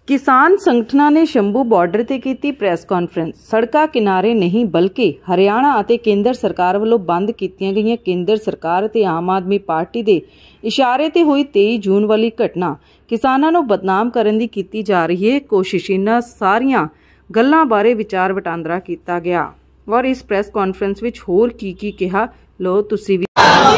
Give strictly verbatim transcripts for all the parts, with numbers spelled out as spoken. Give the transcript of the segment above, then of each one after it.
किसान संगठनां ने शंभू बॉर्डर ते कीती प्रैस कॉन्फ्रेंस। सड़कां किनारे नहीं बल्कि हरियाणा अते केंद्र सरकार वालों बंद कीतियां गईयां केंद्र सरकार ते आम आदमी पार्टी दे इशारे ते हुई तेईस जून वाली घटना किसानां नूं बदनाम करन दी कीती जा रही है कोशिश। इन्हां सारियां गल्लां बारे विचार वटांदरा कीता गया और इस प्रैस कॉन्फ्रेंस विच होर की की कहा लो तुसीं भी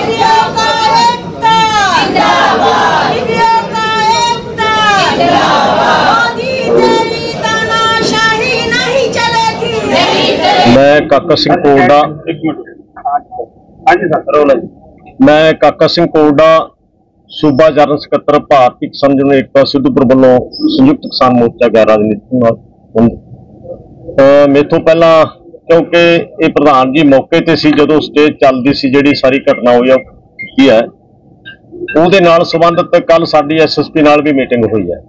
मैं काका सिंह कोरडा मैं काका सिंह कोरडा सूबा जनरल सकत्तर भारतीय किसान यूनियन एकता सिद्धूपुर वालों संयुक्त किसान मोर्चा गैर राजनीतिक मेथों पहला क्योंकि ये प्रधान जी मौके ते सी जदों स्टेज चलदी सी जिहड़ी सारी घटना हुई की है उहदे नाल संबंधित कल साडी एस एस पी नाल भी मीटिंग हुई है।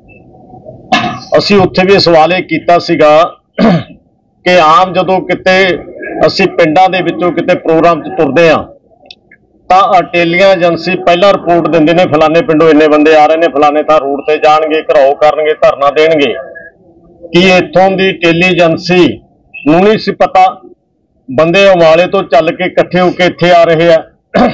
असीं उत्थे भी सवाल ये कीता सीगा कि आम जदों किते असीं पिंडां दे विचों किते प्रोग्राम च तुरदे आ तां अटेलियां एजेंसी पहला रिपोर्ट दिंदे ने फलाने पिंडों इन्ने बंदे आ रहे ने फलाने थां रोड ते जाणगे घराओ करनगे धरना देणगे कि इत्थों दी टेली एजेंसी नूं नहीं सी पता बंदे अमाले तो चल के इकट्ठे होके इत्थे आ रहे आ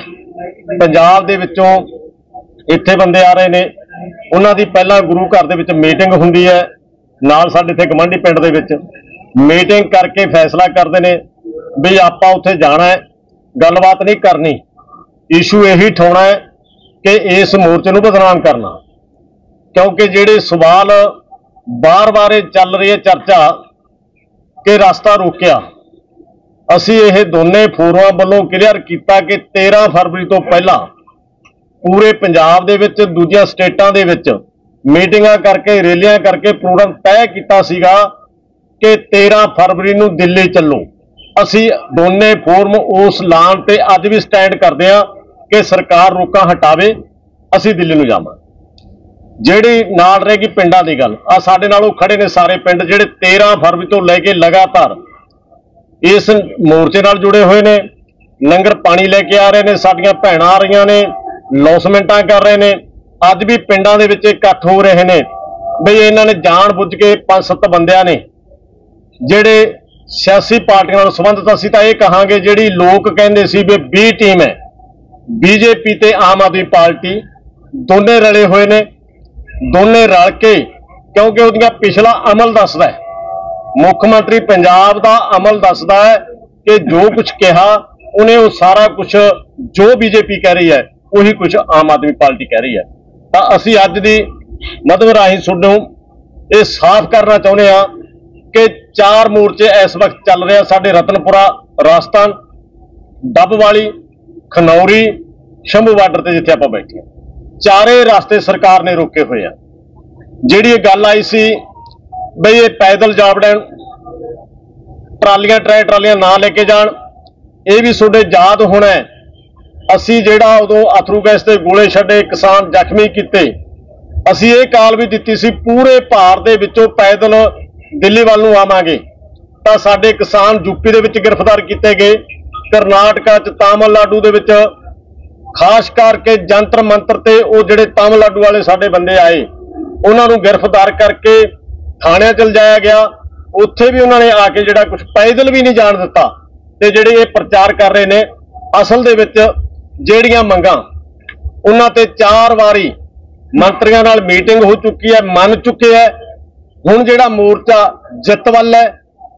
पंजाब दे विचों इत्थे बंदे आ रहे ने उन्हां दी पहला गुरु घर दे विच मीटिंग हुंदी है नाल साडे इत्थे गवांढी पिंड दे विच मीटिंग करके फैसला करते हैं भी आपां उत्थे जाना है गलबात नहीं करनी इशू यही ठोना है कि इस मोर्चे नूं बदनाम करना क्योंकि जिहड़े सवाल बार बार चल रही है चर्चा कि रास्ता रोकिया असी ये दोने फोरमां वालों क्लीयर किया कि तेरह फरवरी तो पहला पूरे पंजाब दे विच दूजियां स्टेटां दे विच मीटिंगां करके रैलियां करके प्रोग्राम तय किया सीगा कि तेरह फरवरी नूं दिल्ली चलो। असी दोने फोरम उस लान ते अज भी स्टैंड करते हैं कि सरकार रोका हटावे असी दिल्ली नूं जावांगे। जिहड़ी नाल रहेगी पिंडां दी गल आ साडे नालों खड़े ने सारे पिंड जिहड़े तेरह फरवरी तो लैके लगातार इस मोर्चे नाल जुड़े हुए ने लंगर पानी लैके आ रहे ने साडियां भैणां आ रहीआं ने लौसमेंटां कर रहे ने अज भी पिंडां दे विच इकट्ठ हो रहे ने बई इन्हां ने जाण बुझ के पांच सत्त बंदिआं ने ਜਿਹੜੇ सियासी पार्टियां ਨਾਲ संबंधित ਅਸੀਂ ਤਾਂ ਇਹ ਕਹਾਂਗੇ ਜਿਹੜੀ ਲੋਕ ਕਹਿੰਦੇ ਸੀ ਵੀ बी टीम है बीजेपी ਤੇ आम आदमी पार्टी दोने रले हुए ने दोने रल के क्योंकि ਉਹਦੀਆਂ पिछला अमल दसदा है मुख्यमंत्री पंजाब का अमल दसदा है कि जो कुछ कहा उन्हें वो सारा कुछ जो बीजेपी कह रही है वही कुछ आम आदमी पार्टी कह रही है। तो ਅਸੀਂ ਅੱਜ ਦੀ ਮਦਦ ਰਾਹੀਂ ਤੁਹਾਨੂੰ ਇਹ साफ करना चाਹੁੰਦੇ ਹਾਂ कि चार मोर्चे इस वक्त चल रहे हैं साडे रतनपुरा राजस्थान डबवाली खनौरी शंभू बार्डर ते जिथे आपां बैठे चारे रास्ते सरकार ने रोके हुए हैं। जिहड़ी गल आई सी बई ये पैदल जावड़न ट्रालियां ट्रै ट्रालियां ना लेके जाण ये भी तुहाडे याद होना है असी जिहड़ा उदों अथरू गैस ते गोले छड्डे किसान जख्मी कीते असी ये काल भी दित्ती सी पूरे भार दे विचों पैदल दिल्ली वाल नूं आवांगे तां साडे किसान यूपी दे विच गिरफ्तार किए गए करनाटका च तामिलनाडु दे विच खास करके जंतर मंतर ते वो जिहड़े तामिलनाडु वाले साडे बंदे आए उन्हां नूं गिरफ्तार करके थाणिਆਂ चल जाया गया उत्थे भी उन्होंने आके जिहड़ा कुछ पैदल भी नहीं जाण दिता ते जिहड़े ये प्रचार कर रहे ने असल दे विच जिहड़ियां मंगां उन्हां ते चार वारी मंत्रियों नाल मीटिंग हो चुकी है मन चुके है हुण जिहड़ा मोर्चा जित वल है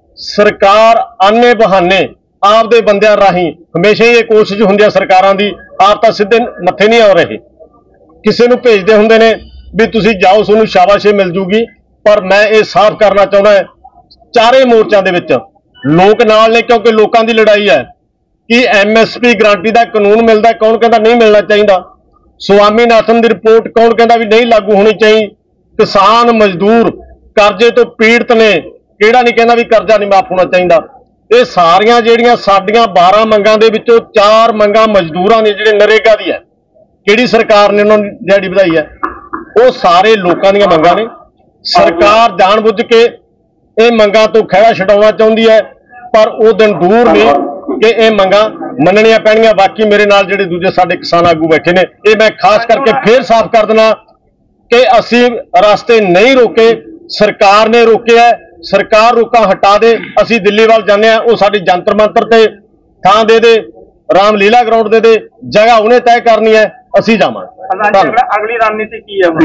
सरकार आने बहाने आपदे बंदियां राही हमेशा ही कोशिश हुंदी है सरकारां दी आप तां सीधे मत्थे नहीं आ रहे किसी नूं भेजदे हुंदे ने भी तुसीं जाओ तुहानूं शाबाशी मिल जूगी पर मैं ये साफ करना चाहुंदा है चारे मोर्चों दे विच लोक नाल ने क्योंकि लोकां दी लड़ाई है कि एम एस पी गारंटी दा कानून मिलदा कौन कहंदा नहीं मिलना चाहिए स्वामीनाथन दी रिपोर्ट कौन कहंदा भी नहीं लागू होनी चाहिए किसान मजदूर कर्जे तो पीड़ित ने किहड़ा नहीं कहना भी कर्जा नहीं माफ होना चाहिए ये सारियां जिहड़ियां साडियां बारह मंगां दे विचों चार मंगां मजदूरां ने जिहड़े नरेगा दी है किहड़ी सरकार ने उन्होंने दिहाड़ी वधाई है वो सारे लोकां दीयां मंगां ने सरकार जाण बुझ के ये मंगां तो खैड़ा छडाउणा चाहुंदी है पर वो दिन दूर ने कि ये मंगां मनणियां पैणगीआं। बाकी मेरे नाल जिहड़े दूजे साडे किसान आगू बैठे ने ये मैं खास करके फिर साफ कर देना कि असी रास्ते नहीं रोके, सरकार ने रोके है। सरकार रोका हटा दे, असी दिल्ली वाल जाने हैं, वो साडी जंतर मंतर ते थां दे दे, रामलीला ग्राउंड दे दे, जगह उन्हें तय करनी है, असी जावांगे। अगली रणनीति की है?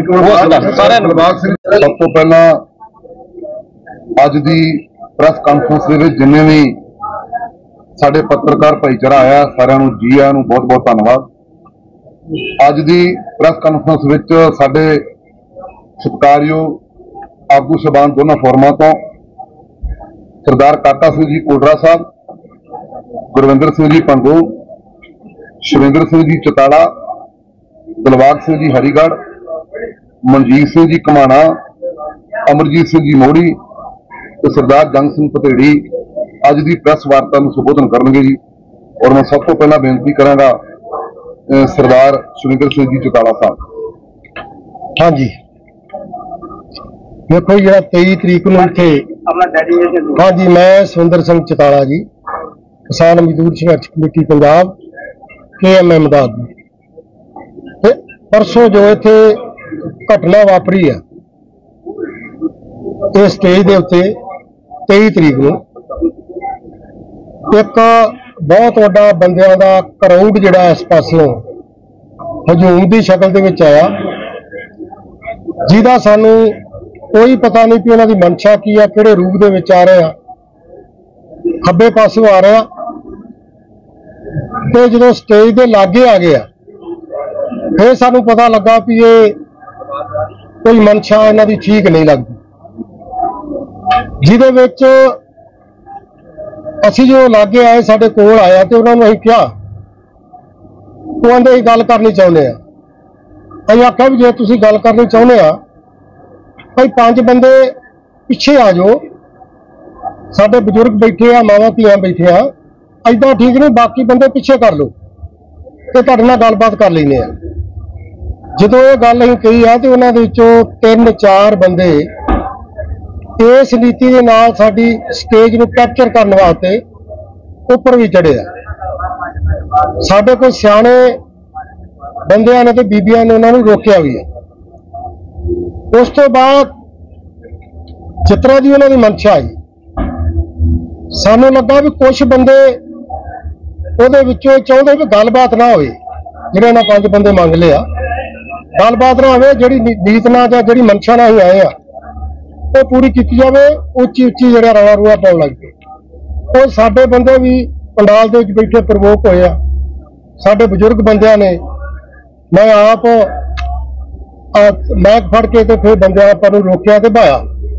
सब तो पहला अज दी प्रेस कॉन्फ्रेंस दे विच जिन्ने भी साडे पत्रकार भाईचारा आया, सारिआं नूं जी आइआं नूं बहुत बहुत धन्नवाद। अज दी प्रेस कॉन्फ्रेंस विच साडे सत्कारयोग आगू सबान दोनों फोरमां तो सरदार काका सिंह जी कोटड़ा साहब, गुरविंदर सिंह जी पंगू, शविंदर सिंह जी चताड़ा, दिलबाग सिंह जी हरिगढ़, मनजीत सिंह जी घमाना, अमरजीत सिंह जी मोड़ी तो सरदार जंग सिंह पतेड़ी अज की प्रेस वार्ता में संबोधन करेंगे जी। और मैं सब तो पहला बेनती करांगा सरदार शविंदर सिंह जी चताड़ा साहब। हाँ जी, देखो जी तेई तरीक नूं इत्थे हाँ जी, मैं शविंदर सिंह चताड़ा जी, किसान मजदूर संघर्ष कमेटी पंजाब के एम एम दा आगू। परसों जो इत्थे घटना वापरी है इस स्टेज के उत्ते तेई तरीक नूं एक बहुत वड्डा बंदियां दा क्राउड जिहड़ा इस पासों हजूम की शक्ल दे विच आया, जिहदा सानू कोई पता नहीं कि उन्हां दी मंशा की है, किहड़े रूप दे विच आ रहे आ। खब्बे पासों आ रहा ते जो स्टेज के लागे आ गया फिर सानू पता लगा कि ये कोई मंशा इन्हां दी ठीक नहीं लगती, जिहदे विच असी जो लागे आए साडे कोल आया तो उन्होंने असीं कहा, वो आंदे गल करनी चाहुंदे आ। असीं आख्या भी जे तुसीं गल करनी चाहुंदे आ भाई पांच बंदे पिछे आ जाओ, साडे बजुर्ग बैठे आ, मावां धीआं बैठे आ, ऐदां ठीक नहीं, बाकी बंदे पिछे कर लो ते तुहाडे नाल गलबात कर लैंदे आ। जदों ये गल असीं कही आ ते उन्हां दे विचों तीन चार बंदे इस नीति के नाल साडी स्टेज नूं कैप्चर करने वास्ते उपर भी चढ़े आ। साडे कोल सियाणे बंदियां ने ते बीबियां ने उन्हां नूं रोकिया भी है। उस तो बाद जिस तरह की उन्हां दी मंशा आई, सानू लगा भी कुछ बंदे उहदे विचों चाहुंदे भी गलबात ना होवे, जिहड़े इन्हां पंज बंदे मंग लिया गलबात ना होवे, जिहड़ी नीत ना जां जिहड़ी मंशा नाल आए आ वो पूरी की जाए। उच्ची उच्ची जो रवा रुआ पाउण लग पे, और साडे बंदे भी पंडाल दे विच बैठे प्रवोक होए आ, साडे बजुर्ग बंदियां ने, मैं आप मैक फड़ के ते फिर बंदियां आपां नूं रोकिया ते बहाया,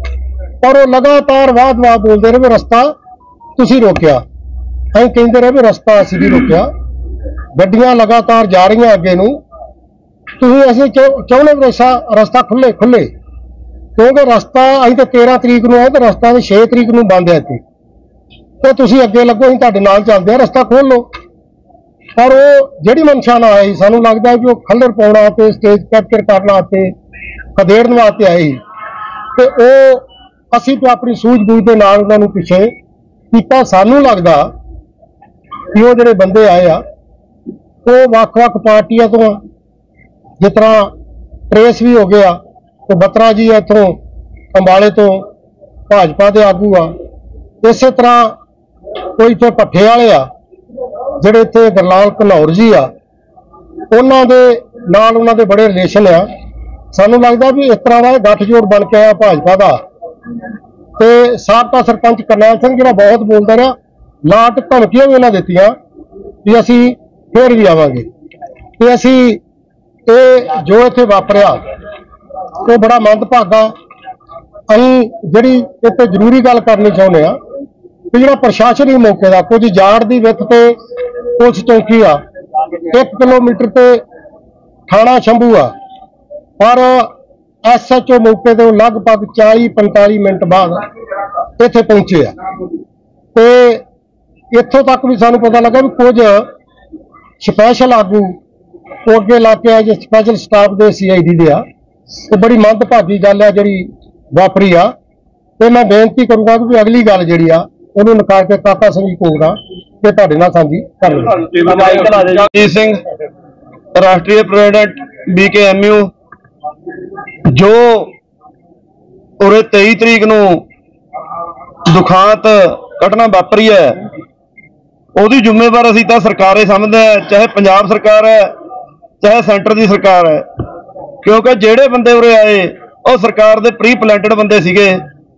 पर वो लगातार वाद वाद बोलते रहे भी रस्ता तुसीं रोकिया। असीं कहिंदे रहे भी रस्ता असीं भी रोकिया, गड्डियां लगातार जा रही अगे नूं, तुसीं असीं चाहुंदे भी रस्ता रस्ता खुले खुले, क्योंकि रस्ता अं तो तेरह तरीक नूं है तो रस्ता तो छे तरीक नूं बंद है इत्थे, तो तुसीं अगे लगो, असीं तुहाडे नाल चलदे आ, रस्ता खोल लो। पर वो जिहड़ी मंशा ना आई, सानू लगदा है कि वो खल्लर पाउणा ते स्टेज कैप्चर करने वास्ते खदेड़न वास्ते आई, ते वो असीं तो अपनी सूझबूझ दे नाल उन्हां नूं पिछे कीता। सानू लगदा कि वो जिहड़े बंदे आए आ वो वख-वख पार्टियां तो, जिस तरह ट्रेस भी हो गया तो बत्रा जी इतों अंबाले तो भाजपा के आगू आ, इस तरह कोई इतने भट्ठे वाले आ जिहड़े इत्थे गरलाल घनौर जी आ, उन्हां दे नाल उन्हां दे बड़े रिलेशन आ। सानू लगदा भी इस तरह का गठजोड़ बन के आया भाजपा का, ते साबका सरपंच करनैल सिंह जिहड़ा बहुत बोलदा रहा, लाट धमकियां भी उन्हां दित्तियां भी असीं फिर भी आवांगे, ते असीं ये जो इत्थे वापरिया वो बड़ा मंदभागा। असीं जिहड़ी इत्थे जरूरी गल करनी चाहुंदे आ कि जिहड़ा प्रशासन ही मौके का कुछ जाड़ की विथ ते पुलिस चौकी आ, एक किलोमीटर ते थाना शंभू आ, पर एस एच ओ मौके तो लगभग चाली पंताली मिनट बाद इत्थे पहुंचे आ, ते इत्थों तक भी सानू पता लगा भी कुछ स्पैशल आगू अगे ला के जो स्पैशल स्टाफ के सी आई डी दे आ, तो बड़ी मंदभागी गल है जी वापरी आ। तो मैं बेनती करूँगा कि अगली गल जी आ उन्होंने निकाल के काका सिंह कोगड़ा के तुहाडे नाल साझी कर जी सिंह राष्ट्रीय president B K M U जो उरे तेई तरीक नूं दुखांत घटना वापरी है ਉਹਦੀ ਜ਼ਿੰਮੇਵਾਰ ਅਸੀਂ ਤਾਂ ਸਰਕਾਰ ਹੀ ਸਮਝਦੇ ਹਾਂ, ਚਾਹੇ ਪੰਜਾਬ ਸਰਕਾਰ ਹੈ ਚਾਹੇ ਸੈਂਟਰ ਦੀ ਸਰਕਾਰ ਹੈ, ਕਿਉਂਕਿ ਜਿਹੜੇ ਬੰਦੇ ਉਰੇ ਆਏ ਉਹ ਸਰਕਾਰ ਦੇ ਪ੍ਰੀ ਪਲਾਂਟਡ ਬੰਦੇ ਸੀਗੇ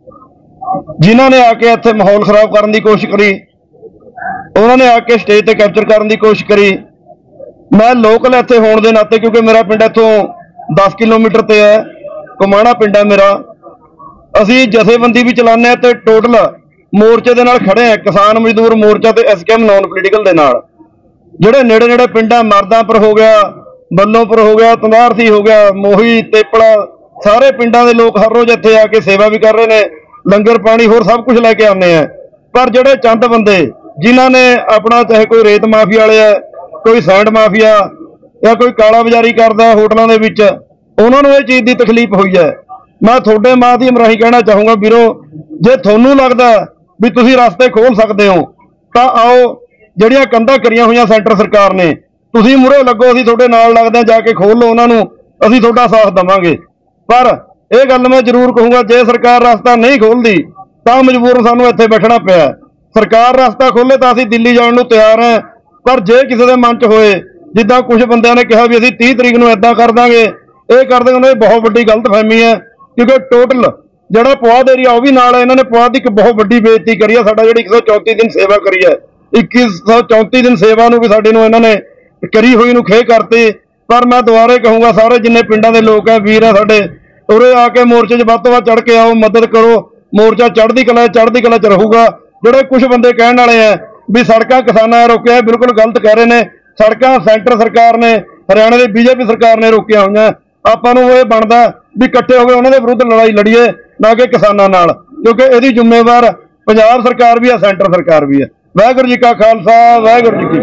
ਜਿਨ੍ਹਾਂ ਨੇ ਆ ਕੇ ਇੱਥੇ ਮਾਹੌਲ ਖਰਾਬ ਕਰਨ ਦੀ ਕੋਸ਼ਿਸ਼ ਕਰੀ, ਉਹਨਾਂ ਨੇ ਆ ਕੇ ਸਟੇਜ ਤੇ ਕੈਪਚਰ ਕਰਨ ਦੀ ਕੋਸ਼ਿਸ਼ ਕਰੀ। ਮੈਂ ਲੋਕਲ ਇੱਥੇ ਹੋਣ ਦੇ ਨਾਤੇ, ਕਿਉਂਕਿ ਮੇਰਾ ਪਿੰਡ ਇੱਥੋਂ ਦਸ ਕਿਲੋਮੀਟਰ ਤੇ ਹੈ, ਕੁਮਾਣਾ ਪਿੰਡ ਹੈ ਮੇਰਾ, ਅਸੀਂ ਜਥੇਬੰਦੀ ਵੀ ਚਲਾਉਂਦੇ ਹਾਂ ਤੇ ਟੋਟਲ ਮੋਰਚੇ ਦੇ ਨਾਲ ਖੜੇ ਆ, ਕਿਸਾਨ ਮਜ਼ਦੂਰ ਮੋਰਚਾ ਤੇ ਐਸਕੇਐਮ ਨੌਨ ਪੋਲੀਟੀਕਲ ਦੇ ਨਾਲ। ਜਿਹੜੇ ਨੇੜੇ ਨੇੜੇ ਪਿੰਡਾਂ ਮਰਦਾਂਪੁਰ ਹੋ ਗਿਆ, ਬੱਲੋਂਪੁਰ ਹੋ ਗਿਆ, ਤੰਦਾਰਥੀ ਹੋ ਗਿਆ, ਮੋਹੀ, ਤੇਪੜਾ, ਸਾਰੇ ਪਿੰਡਾਂ ਦੇ ਲੋਕ ਹਰ ਰੋਜ਼ ਇੱਥੇ ਆ ਕੇ ਸੇਵਾ ਵੀ ਕਰ ਰਹੇ ਨੇ, ਲੰਗਰ ਪਾਣੀ ਹੋਰ ਸਭ ਕੁਝ ਲੈ ਕੇ ਆਉਂਦੇ ਆ। ਪਰ ਜਿਹੜੇ ਚੰਦ ਬੰਦੇ ਜਿਨ੍ਹਾਂ ਨੇ ਆਪਣਾ, ਚਾਹੇ ਕੋਈ ਰੇਤ ਮਾਫੀਆ ਵਾਲੇ ਆ, ਕੋਈ ਸੈਂਡ ਮਾਫੀਆ ਜਾਂ ਕੋਈ ਕਾਲਾ ਬਾਜ਼ਾਰੀ ਕਰਦਾ ਹੋਟਲਾਂ ਦੇ ਵਿੱਚ, ਉਹਨਾਂ ਨੂੰ ਇਹ ਚੀਜ਼ ਦੀ ਤਕਲੀਫ ਹੋਈ ਹੈ। ਮੈਂ ਤੁਹਾਡੇ ਮਾਧਿਅਮ ਰਾਹੀਂ ਕਹਿਣਾ ਚਾਹੂੰਗਾ ਵੀਰੋ, ਜੇ ਤੁਹਾਨੂੰ ਲੱਗਦਾ ਵੀ ਤੁਸੀਂ ਰਸਤੇ ਖੋਲ ਸਕਦੇ ਹੋ ਤਾਂ ਆਓ, ਜਿਹੜੀਆਂ ਕੰਧਾਂ ਕਰੀਆਂ ਹੋਈਆਂ ਸੈਂਟਰ ਸਰਕਾਰ ਨੇ, ਤੁਸੀਂ ਮੂਹਰੇ ਲੱਗੋ, ਅਸੀਂ ਤੁਹਾਡੇ ਨਾਲ ਲੱਗਦੇ ਹਾਂ, ਜਾ ਕੇ ਖੋਲ ਲਓ ਉਹਨਾਂ ਨੂੰ, ਅਸੀਂ ਤੁਹਾਡਾ ਸਾਥ ਦੇਵਾਂਗੇ। ਪਰ ਇਹ ਗੱਲ ਮੈਂ ਜ਼ਰੂਰ ਕਹੂੰਗਾ, ਜੇ ਸਰਕਾਰ ਰਸਤਾ ਨਹੀਂ ਖੋਲਦੀ ਤਾਂ ਮਜਬੂਰਨ ਸਾਨੂੰ ਇੱਥੇ ਬੈਠਣਾ ਪਿਆ। ਸਰਕਾਰ ਰਸਤਾ ਖੋਲੇ ਤਾਂ ਅਸੀਂ ਦਿੱਲੀ ਜਾਣ ਨੂੰ ਤਿਆਰ ਹਾਂ, ਪਰ ਜੇ ਕਿਸੇ ਦੇ ਮਨ 'ਚ ਹੋਏ, ਜਿੱਦਾਂ ਕੁਝ ਬੰਦਿਆਂ ਨੇ ਕਿਹਾ ਵੀ ਅਸੀਂ ਤੀਹ ਤਰੀਕ ਨੂੰ ਇੱਦਾਂ ਕਰ ਦਾਂਗੇ, ਇਹ ਕਰ ਦਾਂਗੇ, ਉਹਨਾਂ ਦੀ ਬਹੁਤ ਵੱਡੀ ਗਲਤਫਹਿਮੀ ਹੈ। ਕਿਉਂਕਿ ਟੋਟਲ ਜਿਹੜਾ ਪੁਆਧ ਏਰੀਆ ਉਹ ਵੀ ਨਾਲ ਹੈ, ਇਹਨਾਂ ਨੇ ਪੁਆਧ ਦੀ ਇੱਕ ਬਹੁਤ ਵੱਡੀ ਬੇਇੱਜ਼ਤੀ ਕਰੀ ਹੈ। ਸਾਡਾ ਜਿਹੜੀ ਇੱਕ ਸੌ ਚੌਂਤੀ ਦਿਨ ਸੇਵਾ ਕਰੀ ਹੈ, ਇੱਕੀ ਸੌ ਚੌਂਤੀ ਦਿਨ ਸੇਵਾ ਨੂੰ ਵੀ ਸਾਡੇ ਨੂੰ ਇਹਨਾਂ ਨੇ ਕਰੀ ਹੋਈ ਨੂੰ ਖੇ ਕਰਤੀ। ਪਰ ਮੈਂ ਦੁਬਾਰੇ ਕਹੂੰਗਾ, ਸਾਰੇ ਜਿੰਨੇ ਪਿੰਡਾਂ ਦੇ ਲੋਕ ਹੈ, ਵੀਰ ਹੈ ਸਾਡੇ, ਉਰੇ ਆ ਕੇ ਮੋਰਚੇ 'ਚ ਵੱਧ ਤੋਂ ਵੱਧ ਚੜ੍ਹ ਕੇ ਆਓ, ਮਦਦ ਕਰੋ। ਮੋਰਚਾ ਚੜ੍ਹਦੀ ਕਲਾ ਚੜ੍ਹਦੀ ਕਲਾ 'ਚ ਰਹੂਗਾ। ਜਿਹੜੇ ਕੁਝ ਬੰਦੇ ਕਹਿਣ ਵਾਲੇ ਆ ਵੀ ਸੜਕਾਂ ਕਿਸਾਨਾਂ ਨੇ ਰੋਕਿਆ, ਬਿਲਕੁਲ ਗਲਤ ਕਹਿ ਰਹੇ ਨੇ। ਸੜਕਾਂ ਸੈਂਟਰ ਸਰਕਾਰ ਨੇ, ਹਰਿਆਣਾ ਦੀ ਬੀਜੇਪੀ ਸਰਕਾਰ ਨੇ ਰੋਕੀਆਂ ਹੋਈਆਂ। ਆਪਾਂ ਨੂੰ ਇਹ ਬਣਦਾ ਵੀ ਇਕੱਠੇ ਹੋ ਕੇ ਉਹਨਾਂ ਦੇ ਵਿਰੁੱਧ ਲੜਾਈ ਲੜੀਏ, ਨਾ ਕਿ ਕਿਸਾਨਾਂ ਨਾਲ, ਕਿਉਂਕਿ ਇਹਦੀ ਜ਼ਿੰਮੇਵਾਰ ਪੰਜਾਬ ਸਰਕਾਰ ਵੀ ਹੈ, ਸੈਂਟਰ ਸਰਕਾਰ ਵੀ ਹੈ। ਵਾਹਿਗੁਰੂ ਜੀ ਕਾ ਖਾਲਸਾ, ਵਾਹਿਗੁਰੂ ਜੀ ਕੀ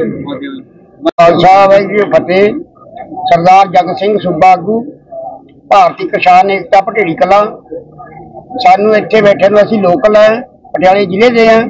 ਖਾਲਸਾ, ਵਾਹਿਗੁਰੂ ਜੀ ਫਤਿਹ। ਸਰਦਾਰ ਜਗਤ ਸਿੰਘ ਸੂਬਾ ਆਗੂ, ਭਾਰਤੀ ਕਿਸਾਨ ਏਕਤਾ ਭਟੇੜੀ ਕਲਾਂ। ਸਾਨੂੰ ਇੱਥੇ ਬੈਠੇ ਨੂੰ, ਅਸੀਂ ਲੋਕਲ ਹੈ, ਪਟਿਆਲੇ ਜ਼ਿਲ੍ਹੇ ਦੇ ਹਾਂ।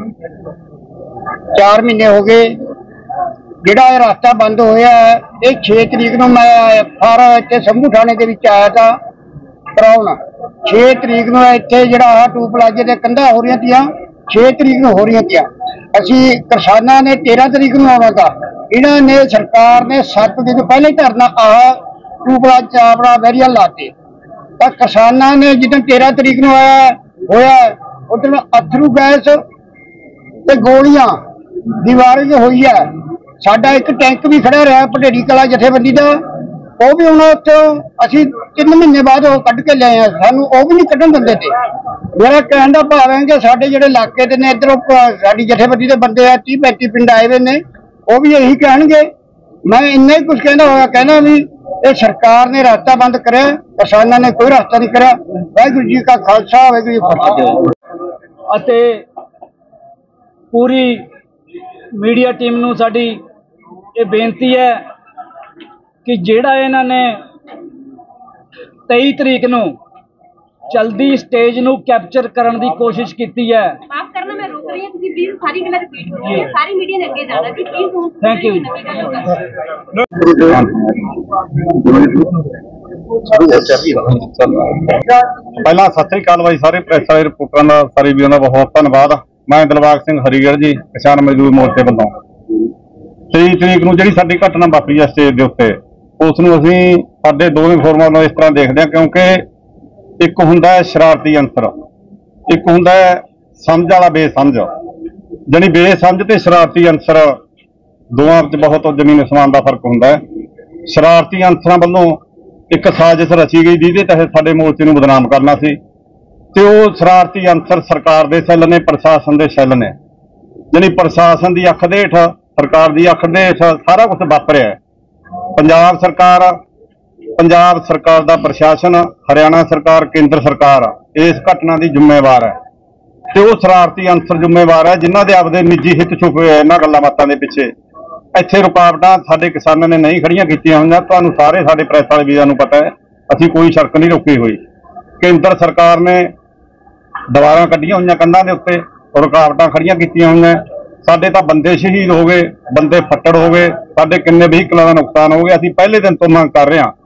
ਚਾਰ ਮਹੀਨੇ ਹੋ ਗਏ ਜਿਹੜਾ ਇਹ ਰਸਤਾ ਬੰਦ ਹੋਇਆ ਹੈ। ਇਹ ਛੇ ਤਰੀਕ ਨੂੰ ਮੈਂ ਫਾਰ ਇੱਥੇ ਸ਼ੰਭੂ ਥਾਣੇ ਦੇ ਵਿੱਚ ਆਇਆ ਤਾਂ ਕਰਾਉਣ। ਛੇ ਤਰੀਕ ਨੂੰ ਇੱਥੇ ਜਿਹੜਾ ਆਹ ਟੂ ਪਲਾਜੇ ਦੇ ਕੰਧਾਂ ਹੋ ਰਹੀਆਂ ਤੀਆਂ, ਛੇ ਤਰੀਕ ਨੂੰ ਹੋ ਰਹੀਆਂ ਤੀਆਂ। ਅਸੀਂ ਕਿਸਾਨਾਂ ਨੇ ਤੇਰਾਂ ਤਰੀਕ ਨੂੰ ਆਉਣਾ ਤਾ, ਇਹਨਾਂ ਨੇ ਸਰਕਾਰ ਨੇ ਸੱਤ ਦਿਨ ਪਹਿਲੇ ਧਰਨਾ ਆਹ ਟੂ ਪਲਾਜਾ ਆਪਣਾ ਬੈਰੀਅਰ ਲਾਤੇ। ਤਾਂ ਕਿਸਾਨਾਂ ਨੇ ਜਿੱਦਾਂ ਤੇਰਾਂ ਤਰੀਕ ਨੂੰ ਆਇਆ ਹੋਇਆ, ਉਦੋਂ ਅਥਰੂ ਗੈਸ ਤੇ ਗੋਲੀਆਂ ਦੀ ਵਾਰਿੰਗ ਹੋਈ ਹੈ। ਸਾਡਾ ਇੱਕ ਟੈਂਕ ਵੀ ਖੜਾ ਰਿਹਾ ਭਟੇੜੀ ਕਲਾ ਜਥੇਬੰਦੀ ਦਾ, ਉਹ ਵੀ ਹੁਣ ਉੱਥੋਂ ਅਸੀਂ ਤਿੰਨ ਮਹੀਨੇ ਬਾਅਦ ਉਹ ਕੱਢ ਕੇ ਲਿਆਏ ਆ, ਸਾਨੂੰ ਉਹ ਵੀ ਨਹੀਂ ਕੱਢਣ ਦਿੰਦੇ ਤੇ। ਮੇਰਾ ਕਹਿਣ ਦਾ ਭਾਵ ਹੈ ਕਿ ਸਾਡੇ ਜਿਹੜੇ ਇਲਾਕੇ ਦੇ ਨੇ, ਇੱਧਰੋਂ ਸਾਡੀ ਜਥੇਬੰਦੀ ਦੇ ਬੰਦੇ ਆ, ਤੀਹ ਪੈਂਤੀ ਪਿੰਡ ਆਏ ਹੋਏ ਨੇ, ਉਹ ਵੀ ਇਹੀ ਕਹਿਣਗੇ। ਮੈਂ ਇੰਨਾ ਹੀ ਕੁਝ ਕਹਿੰਦਾ ਹੋਇਆ, ਕਹਿਣਾ ਵੀ ਇਹ ਸਰਕਾਰ ਨੇ ਰਸਤਾ ਬੰਦ ਕਰਿਆ, ਕਿਸਾਨਾਂ ਨੇ ਕੋਈ ਰਸਤਾ ਨਹੀਂ ਕਰਿਆ। ਵਾਹਿਗੁਰੂ ਜੀ ਕਾ ਖਾਲਸਾ, ਵਾਹਿਗੁਰੂ ਜੀ ਕੀ ਫਤਿਹ। ਅਤੇ ਪੂਰੀ ਮੀਡੀਆ ਟੀਮ ਨੂੰ ਸਾਡੀ ਇਹ ਬੇਨਤੀ ਹੈ ਕਿ ਜਿਹੜਾ ਇਹਨਾਂ ਨੇ ਤੇਈ ਤਰੀਕ ਨੂੰ ਚਲਦੀ ਸਟੇਜ ਨੂੰ ਕੈਪਚਰ ਕਰਨ ਦੀ ਕੋਸ਼ਿਸ਼ ਕੀਤੀ ਹੈ। ਮਾਫ ਕਰਨਾ, ਮੈਂ ਰੁਕ ਰਹੀ ਹਾਂ ਕਿਉਂਕਿ ਪਲੀਜ਼ ਸਾਰੀ ਗੱਲਾਂ ਰਿਪੀਟ ਹੋ ਰਹੀਆਂ, ਸਾਰੀ ਮੀਡੀਆ ਨੇ ਅੱਗੇ ਜਾਣਾ ਜੀ, ਪਲੀਜ਼। Thank you. ਪਹਿਲਾਂ ਸਤਿ ਸ੍ਰੀ ਅਕਾਲ ਬਾਈ, ਸਾਰੇ ਪ੍ਰੈਸ ਵਾਲੇ ਰਿਪੋਰਟਰਾਂ ਦਾ, ਸਾਰੇ ਵੀਰਾਂ ਦਾ ਬਹੁਤ ਧੰਨਵਾਦ। ਮੈਂ ਦਿਲਬਾਗ ਸਿੰਘ ਹਰੀਗੜ੍ਹ ਜੀ, ਕਿਸਾਨ ਮਜ਼ਦੂਰ ਮੋਰਚੇ ਵੱਲੋਂ ਤੇਈ ਤਰੀਕ ਨੂੰ ਜਿਹੜੀ ਸਾਡੀ ਘਟਨਾ ਵਾਪਰੀ ਹੈ ਸਟੇਜ ਦੇ ਉੱਤੇ, ਉਸ ਨੂੰ ਅਸੀਂ ਸਾਡੇ ਦੋਵੇਂ ਫੋਰਮਾਂ ਨੂੰ ਇਸ ਤਰ੍ਹਾਂ ਦੇਖਦੇ ਹਾਂ, ਕਿਉਂਕਿ ਇੱਕ ਹੁੰਦਾ ਹੈ ਸ਼ਰਾਰਤੀ ਅੰਸਰ, ਇੱਕ ਹੁੰਦਾ ਹੈ ਸਮਝ ਵਾਲਾ ਬੇਸਮਝ। ਜਾਣੀ ਬੇਸਮਝ ਤੇ ਸ਼ਰਾਰਤੀ ਅੰਸਰ ਦੋਵਾਂ ਵਿੱਚ ਬਹੁਤ ਜ਼ਮੀਨ ਅਸਮਾਨ ਦਾ ਫਰਕ ਹੁੰਦਾ ਹੈ। ਸ਼ਰਾਰਤੀ ਅੰਸਰਾਂ ਵੱਲੋਂ ਇੱਕ ਸਾਜ਼ਿਸ਼ ਰਚੀ ਗਈ ਜਿਹਦੇ ਤਹਿਤ ਸਾਡੇ ਮੋਰਚੇ ਨੂੰ ਬਦਨਾਮ ਕਰਨਾ ਸੀ, ਤੇ ਉਹ ਸ਼ਰਾਰਤੀ ਅੰਸਰ ਸਰਕਾਰ ਦੇ ਸੈੱਲ ਨੇ, ਪ੍ਰਸ਼ਾਸਨ ਦੇ ਸੈੱਲ ਨੇ। ਜਾਣੀ ਪ੍ਰਸ਼ਾਸਨ ਦੀ ਅੱਖ ਦੇ ਹੇਠ, ਸਰਕਾਰ ਦੀ ਅੱਖ ਦੇ ਹੇਠ ਸਾਰਾ ਕੁਝ ਵਾਪਰਿਆ ਹੈ। ਪੰਜਾਬ ਸਰਕਾਰ, ਪੰਜਾਬ ਸਰਕਾਰ ਦਾ ਪ੍ਰਸ਼ਾਸਨ, ਹਰਿਆਣਾ ਸਰਕਾਰ, ਕੇਂਦਰ ਸਰਕਾਰ ਇਸ ਘਟਨਾ ਦੀ ਜ਼ਿੰਮੇਵਾਰ ਹੈ, ਤੇ ਉਹ ਸ਼ਰਾਰਤੀ ਅੰਸਰ ਜ਼ਿੰਮੇਵਾਰ ਹੈ ਜਿਨ੍ਹਾਂ ਦੇ ਆਪਦੇ ਨਿੱਜੀ ਹਿੱਤ ਛੁਪੇ ਹੋਏ ਇਹਨਾਂ ਗੱਲਾਂ ਬਾਤਾਂ ਦੇ ਪਿੱਛੇ। ਇੱਥੇ ਰੁਕਾਵਟਾਂ ਸਾਡੇ ਕਿਸਾਨਾਂ ਨੇ ਨਹੀਂ ਖੜੀਆਂ ਕੀਤੀਆਂ ਹੋਈਆਂ, ਤੁਹਾਨੂੰ ਸਾਰੇ ਸਾਡੇ ਪ੍ਰੈਸ ਵਾਲੇ ਵੀਰਾਂ ਨੂੰ ਪਤਾ ਹੈ, ਅਸੀਂ ਕੋਈ ਸੜਕ ਨਹੀਂ ਰੋਕੀ ਹੋਈ। ਕੇਂਦਰ ਸਰਕਾਰ ਨੇ ਦੀਵਾਰਾਂ ਕੱਢੀਆਂ ਹੋਈਆਂ ਕੰਧਾਂ ਦੇ ਉੱਤੇ, ਰੁਕਾਵਟਾਂ ਖੜੀਆਂ ਕੀਤੀਆਂ ਹੋਈਆਂ। ਸਾਡੇ ਤਾਂ ਬੰਦੇ ਸ਼ਹੀਦ ਹੋ ਗਏ, ਬੰਦੇ ਫੱਟੜ ਹੋ ਗਏ, ਸਾਡੇ ਕਿੰਨੇ ਵਹੀਕਲਾਂ ਦਾ ਨੁਕਸਾਨ ਹੋ ਗਿਆ। ਅਸੀਂ ਪਹਿਲੇ ਦਿਨ ਤੋਂ ਮੰਗ ਕਰ ਰਹੇ ਹਾਂ,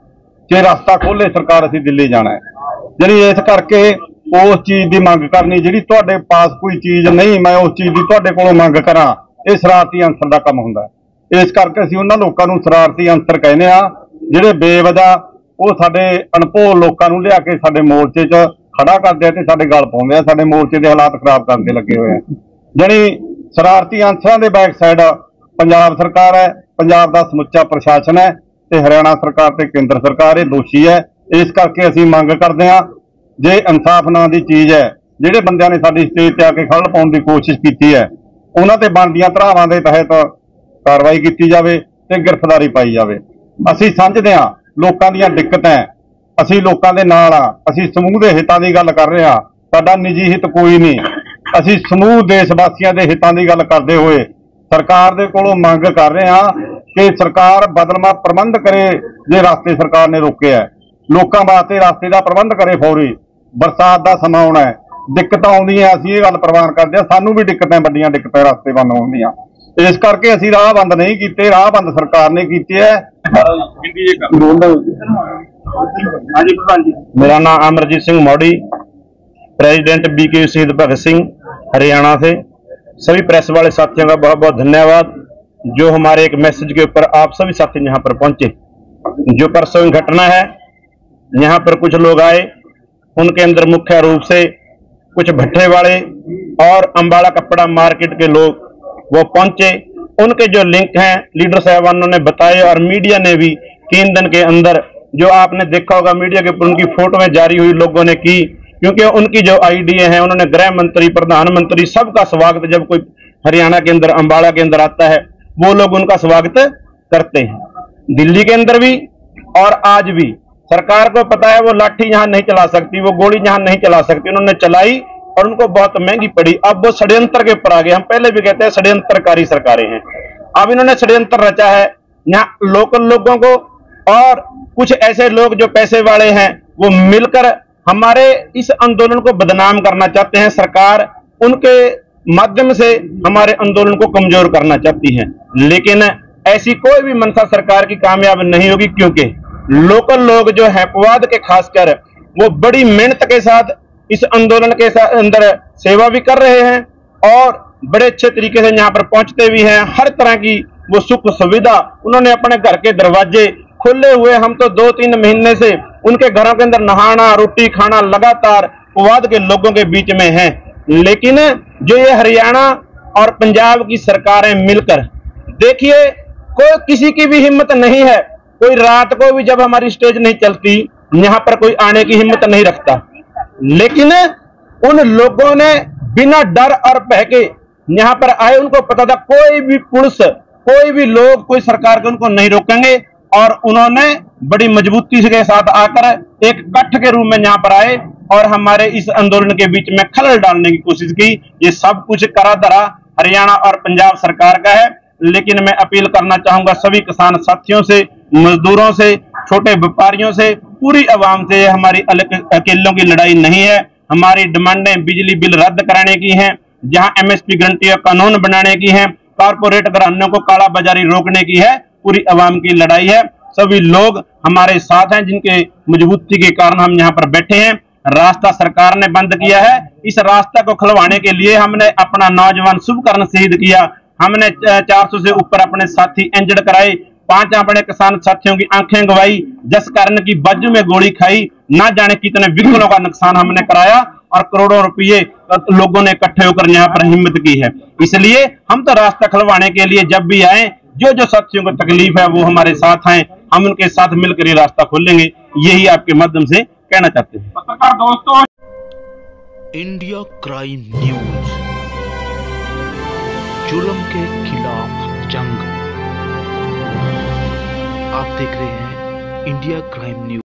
ਜੇ ਰਸਤਾ ਖੋਲੇ ਸਰਕਾਰ ਅਸੀਂ ਦਿੱਲੀ ਜਾਣਾ ਹੈ। ਜਿਹੜੀ ਇਸ ਕਰਕੇ ਉਸ ਚੀਜ਼ ਦੀ ਮੰਗ ਕਰਨੀ, ਜਿਹੜੀ ਤੁਹਾਡੇ ਪਾਸ ਕੋਈ ਚੀਜ਼ ਨਹੀਂ ਮੈਂ ਉਸ ਚੀਜ਼ ਦੀ ਤੁਹਾਡੇ ਕੋਲੋਂ ਮੰਗ ਕਰਾਂ, ਇਹ ਸ਼ਰਾਰਤੀ ਅਨਸਰ ਦਾ ਕੰਮ ਹੁੰਦਾ। ਇਸ ਕਰਕੇ ਅਸੀਂ ਉਹਨਾਂ ਲੋਕਾਂ ਨੂੰ ਸ਼ਰਾਰਤੀ ਅਨਸਰ ਕਹਿੰਦੇ ਆ ਜਿਹੜੇ ਬੇਵਜ੍ਹਾ ਉਹ ਸਾਡੇ ਅਣਭੋਲ ਲੋਕਾਂ ਨੂੰ ਲਿਆ ਕੇ ਸਾਡੇ ਮੋਰਚੇ 'ਚ ਖੜਾ ਕਰਦੇ ਆ ਤੇ ਸਾਡੇ ਗਲ ਪਾਉਂਦੇ ਆ, ਸਾਡੇ ਮੋਰਚੇ ਦੇ ਹਾਲਾਤ ਖਰਾਬ ਕਰਨ ਤੇ ਲੱਗੇ ਹੋਏ ਆ। ਜਾਣੀ ਸ਼ਰਾਰਤੀ ਅਨਸਰਾਂ ਦੇ ਬੈਕ ਸਾਈਡ ਪੰਜਾਬ ਸਰਕਾਰ ਹੈ, ਪੰਜਾਬ ਦਾ ਸਮੁੱਚਾ ਪ੍ਰਸ਼ਾਸਨ ਹੈ ਤੇ ਹਰਿਆਣਾ ਸਰਕਾਰ ਤੇ ਕੇਂਦਰ ਸਰਕਾਰ ਇਹ ਦੋਸ਼ੀ ਹੈ। ਇਸ ਕਰਕੇ ਅਸੀਂ ਮੰਗ ਕਰਦੇ ਹਾਂ, ਜੇ ਇਨਸਾਫ ਨਾਂ ਦੀ ਚੀਜ਼ ਹੈ, ਜਿਹੜੇ ਬੰਦਿਆਂ ਨੇ ਸਾਡੀ ਸਟੇਜ ਤੇ ਆ ਕੇ ਖੱਲ ਪਾਉਣ ਦੀ ਕੋਸ਼ਿਸ਼ ਕੀਤੀ ਹੈ ਉਹਨਾਂ ਤੇ ਬਣਦੀਆਂ ਧਾਰਾਵਾਂ ਦੇ ਤਹਿਤ ਕਾਰਵਾਈ ਕੀਤੀ ਜਾਵੇ ਤੇ ਗ੍ਰਿਫਤਾਰੀ ਪਾਈ ਜਾਵੇ। ਅਸੀਂ ਸਮਝਦੇ ਹਾਂ ਲੋਕਾਂ ਦੀਆਂ ਦਿੱਕਤਾਂ, ਅਸੀਂ ਲੋਕਾਂ ਦੇ ਨਾਲ ਆ, ਅਸੀਂ ਸਮੂਹ ਦੇ ਹਿੱਤਾਂ ਦੀ ਗੱਲ ਕਰ ਰਹੇ ਹਾਂ, ਸਾਡਾ ਨਿੱਜੀ ਹਿੱਤ ਕੋਈ ਨਹੀਂ। ਅਸੀਂ ਸਮੂਹ ਦੇਸ਼ ਵਾਸੀਆਂ ਦੇ ਹਿੱਤਾਂ ਦੀ ਗੱਲ ਕਰਦੇ ਹੋਏ ਸਰਕਾਰ ਦੇ ਕੋਲੋਂ ਮੰਗ ਕਰ ਰਹੇ ਹਾਂ ਕਿ ਸਰਕਾਰ ਬਦਲਵਾਂ ਪ੍ਰਬੰਧ ਕਰੇ। ਜੇ ਰਸਤੇ ਸਰਕਾਰ ਨੇ ਰੋਕਿਆ, ਲੋਕਾਂ ਵਾਸਤੇ ਰਸਤੇ ਦਾ ਪ੍ਰਬੰਧ ਕਰੇ ਫੌਰੀ। ਬਰਸਾਤ ਦਾ ਸਮਾਂ ਆਉਣਾ ਹੈ, ਦਿੱਕਤਾਂ ਆਉਂਦੀਆਂ, ਅਸੀਂ ਇਹ ਗੱਲ ਪ੍ਰਵਾਨ ਕਰਦੇ ਹਾਂ। ਸਾਨੂੰ ਵੀ ਦਿੱਕਤਾਂ, ਵੱਡੀਆਂ ਦਿੱਕਤਾਂ ਰਸਤੇ ਬੰਦ ਹੋਣ ਦੀਆਂ। ਇਸ ਕਰਕੇ ਅਸੀਂ ਰਾਹ ਬੰਦ ਨਹੀਂ ਕੀਤੇ, ਰਾਹ ਬੰਦ ਸਰਕਾਰ ਨੇ ਕੀਤੇ ਹੈ। मेरा नाम अमरजीत सिंह मौड़ी, प्रेसिडेंट बीके शहीद भगत सिंह हरियाणा से। सभी प्रेस वाले साथियों का बहुत बहुत धन्यवाद जो हमारे एक मैसेज के ऊपर आप सभी साथी यहाँ पर पहुंचे। जो परसों घटना है, यहाँ पर कुछ लोग आए, उनके अंदर मुख्य रूप से कुछ भट्ठे वाले और अंबाला कपड़ा मार्केट के लोग वो पहुंचे। उनके जो लिंक हैं लीडर साहबानों ने बताए और मीडिया ने भी तीन दिन के अंदर, जो आपने देखा होगा मीडिया के ऊपर उनकी फोटोएं जारी हुई लोगों ने की, क्योंकि उनकी जो आइडिया है, उन्होंने गृह मंत्री, प्रधानमंत्री सबका स्वागत, जब कोई हरियाणा के अंदर अंबाला के अंदर आता है वो लोग उनका स्वागत करते हैं। दिल्ली के अंदर भी और आज भी सरकार को पता है वो लाठी यहाँ नहीं चला सकती, वो गोली यहाँ नहीं चला सकती, उन्होंने चलाई और उनको बहुत महंगी पड़ी। अब वो षड्यंत्र के ऊपर आ गए। हम पहले भी कहते हैं षड्यंत्रकारी सरकारें हैं। अब इन्होंने षड्यंत्र रचा है, यहाँ लोकल लोगों को और कुछ ऐसे लोग जो पैसे वाले हैं वो मिलकर हमारे इस आंदोलन को बदनाम करना चाहते हैं। सरकार उनके माध्यम से हमारे आंदोलन को कमजोर करना चाहती है, लेकिन ऐसी कोई भी मंशा सरकार की कामयाब नहीं होगी, क्योंकि लोकल लोग जो है अपवाद के खासकर वो बड़ी मेहनत के साथ इस आंदोलन के साथ अंदर सेवा भी कर रहे हैं और बड़े अच्छे तरीके से यहाँ पर पहुंचते भी हैं। हर तरह की वो सुख सुविधा, उन्होंने अपने घर के दरवाजे खुले हुए, हम तो दो तीन महीने से उनके घरों के अंदर नहाना, रोटी खाना लगातार अपवाद के लोगों के बीच में है। लेकिन जो ये हरियाणा और पंजाब की सरकारें मिलकर, देखिए कोई किसी की भी हिम्मत नहीं है, कोई रात को भी जब हमारी स्टेज नहीं चलती यहाँ पर कोई आने की हिम्मत नहीं रखता, लेकिन उन लोगों ने बिना डर और भय के यहाँ पर आए। उनको पता था कोई भी पुलिस, कोई भी लोग, कोई सरकार के उनको नहीं रोकेंगे और उन्होंने बड़ी मजबूती के साथ आकर एक कट्ठ के रूप में यहाँ पर आए और हमारे इस आंदोलन के बीच में खलल डालने की कोशिश की। ये सब कुछ करा धरा हरियाणा और पंजाब सरकार का है। लेकिन मैं अपील करना चाहूंगा सभी किसान साथियों से, मजदूरों से, छोटे व्यापारियों से, पूरी आवाम से, हमारी अकेलों की लड़ाई नहीं है। हमारी डिमांडें बिजली बिल रद्द कराने की हैं, जहां एमएसपी गारंटी का कानून बनाने की है, कारपोरेट घरानों को काला बाजारी रोकने की है। पूरी आवाम की लड़ाई है। सभी लोग हमारे साथ हैं, जिनके मजबूती के कारण हम यहाँ पर बैठे हैं। रास्ता सरकार ने बंद किया है, इस रास्ते को खुलवाने के लिए हमने अपना नौजवान शुभकर्ण शहीद किया। हमने चार सौ से ऊपर अपने साथी इंजर्ड कराए, पांच अपने किसान साथियों की आंखें गवाई, जसकरण की बाजू में गोली खाई, ना जाने कितने व्हीकलों का नुकसान हमने कराया और करोड़ों रुपये लोगों ने इकट्ठे होकर यहाँ पर हिम्मत की है। इसलिए हम तो रास्ता खुलवाने के लिए जब भी आए, जो जो साथियों को तकलीफ है वो हमारे साथ हैं, हम उनके साथ मिलकर ये रास्ता खोलेंगे, यही आपके माध्यम से कहना चाहते हैं। पत्रकार दोस्तों, इंडिया क्राइम न्यूज, जुल्म के खिलाफ जंग। आप देख रहे हैं इंडिया क्राइम न्यूज।